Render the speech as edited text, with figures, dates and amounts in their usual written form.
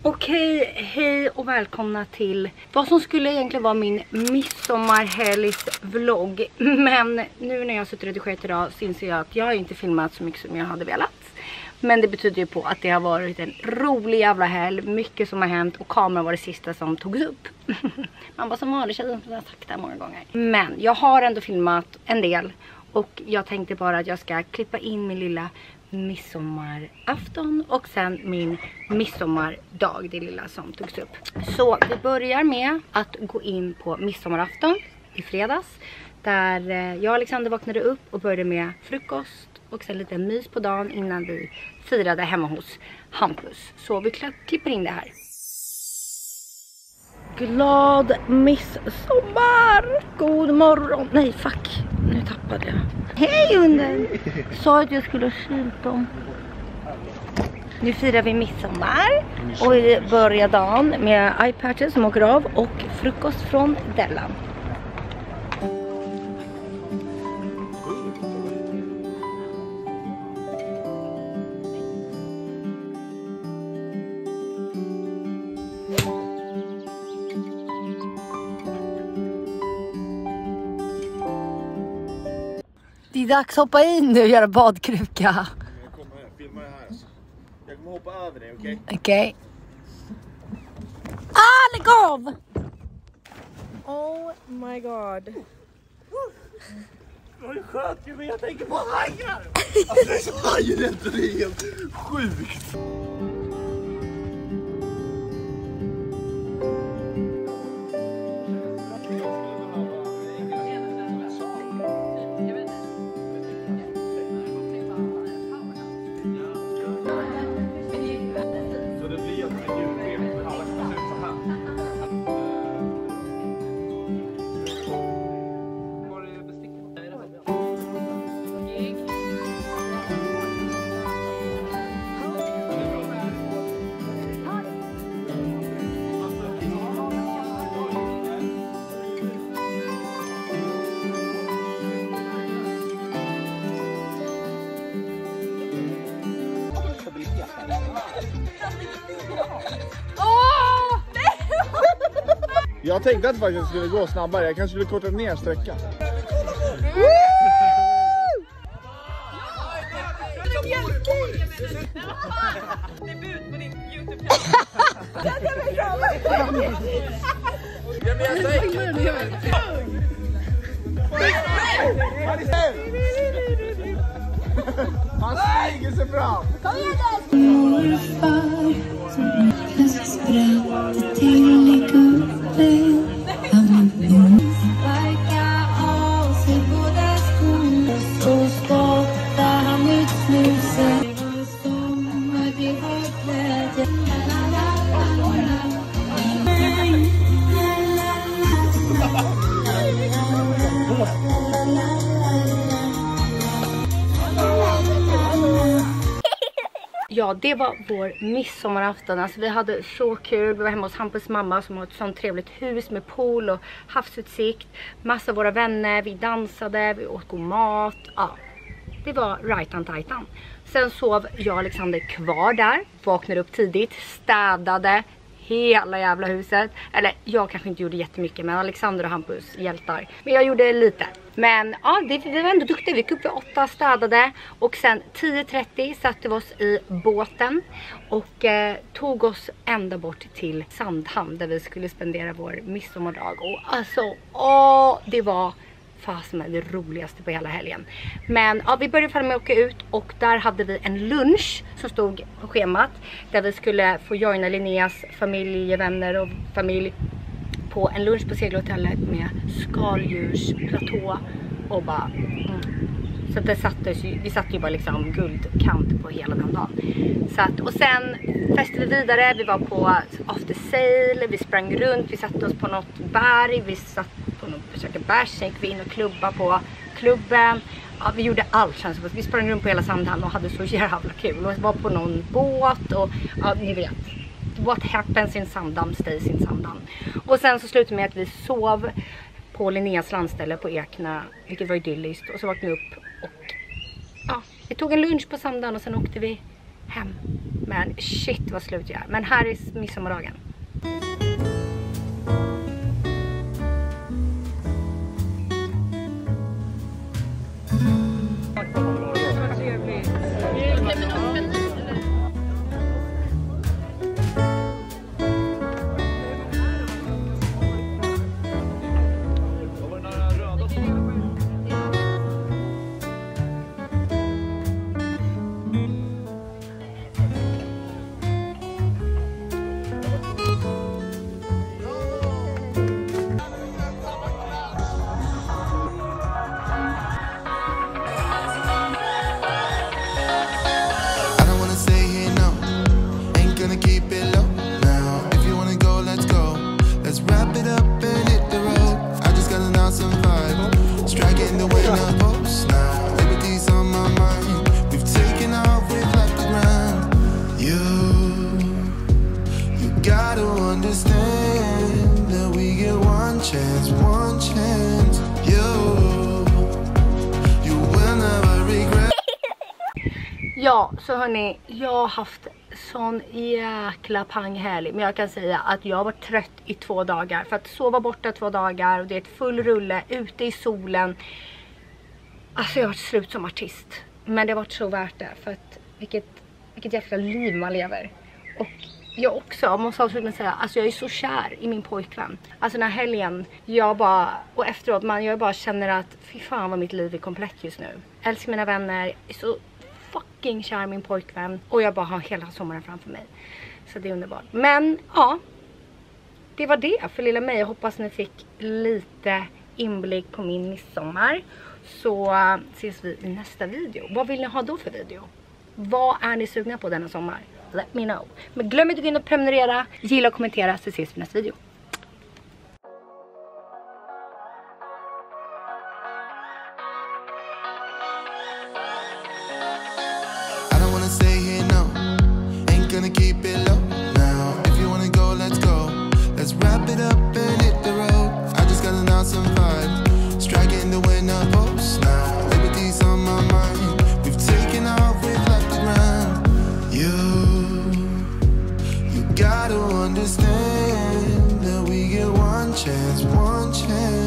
Okej, hej och välkomna till vad som skulle egentligen vara min midsommarhelgsvlogg. Men nu när jag har suttit och redigerat idag så inser jag att jag har inte filmat så mycket som jag hade velat. Men det betyder ju på att det har varit en rolig jävla helg, mycket som har hänt och kameran var det sista som togs upp. Man bara som vanligt, jag har sagt det många gånger. Men jag har ändå filmat en del och jag tänkte bara att jag ska klippa in min lilla midsommarafton och sen min midsommardag, det lilla som togs upp. Så vi börjar med att gå in på midsommarafton i fredags, där jag och Alexander vaknade upp och började med frukost och sen lite mys på dagen innan vi firade hemma hos Hampus. Så vi klipper in det här. Glad midsommar! God morgon! Nej, fuck! Nu tappade jag. Hej hunden! Sa att jag skulle skylta om. Nu firar vi midsommar och vi börjar dagen med iPatches som åker av och frukost från Dellan. Det är dags att hoppa in nu och göra badkruka. Jag kommer här, filma det här. Jag kommer hoppa över dig, okej? Okej. Lägg av! Oh my god. Jag sköt ju, men jag tänker på hajar! Alltså det är så hajrädd, det är helt sjukt. Jag tänkte att faktiskt skulle gå snabbare. Jag kanske skulle korta ner sträckan. Debut på din YouTube-kanal. Han stiger sig fram. Ja, det var vår midsommarafton. Alltså vi hade så kul. Vi var hemma hos Hampus mamma som har ett sånt trevligt hus med pool och havsutsikt. Massa av våra vänner, vi dansade, vi åt god mat. Ja, det var rajtan-tajtan. Sen sov jag och Alexander kvar där. Vaknade upp tidigt, städade hela jävla huset. Eller jag kanske inte gjorde jättemycket, men Alexander och Hampus hjältar. Men jag gjorde lite. Men ja, vi var ändå duktiga. Vi gick upp vid 8, städade. Och sen 10:30 satte vi oss i båten. Och tog oss ända bort till Sandhamn, där vi skulle spendera vår midsommardag. Och alltså, det var fasen med det roligaste på hela helgen. Men ja, vi började med att åka ut och där hade vi en lunch som stod på schemat, där vi skulle få joina Linneas familjevänner och familj på en lunch på segelhotellet med skaldjursplatå och bara så att vi satt ju bara liksom guldkant på hela den dagen. Så att, och sen festade vi vidare, vi var på after sale, vi sprang runt, vi satte oss på något berg, vi satt på något försöka bärs, sen gick vi in och klubba på klubben. Ja, vi gjorde allt, känns det. Vi sprang runt på hela Sandhamn och hade så jävla kul. Och var på någon båt och ja, ni vet. What happens in Sandhamn stays in Sandhamn. Och sen så slutade med att vi sov på Linneas landställe på Ekna, vilket var idylliskt. Och så vaknade vi upp och ja, vi tog en lunch på Sandhamn och sen åkte vi hem. Men shit vad slut jag är. Men här är midsommardagen. Ja, så hörni, jag har haft sån jäkla panghelg. Men jag kan säga att jag var trött i 2 dagar. För att sova borta 2 dagar och det är ett full rulle ute i solen. Alltså jag har varit slut som artist. Men det har varit så värt det. För att vilket jäkla liv man lever. Och jag också, måste avsluta säga, alltså jag är så kär i min pojkvän. Alltså den här helgen, och efteråt, jag bara känner att fy fan vad mitt liv är komplett just nu. Älskar mina vänner, är så fucking kär i min pojkvän. Och jag bara har hela sommaren framför mig. Så det är underbart. Men ja, det var det för lilla mig. Jag hoppas ni fick lite inblick på min midsommar. Så ses vi i nästa video. Vad vill ni ha då för video? Vad är ni sugna på denna sommar? Let me know. Men glöm inte att gå in och prenumerera, gilla och kommentera, så ses vi i nästa video. Understand that we get one chance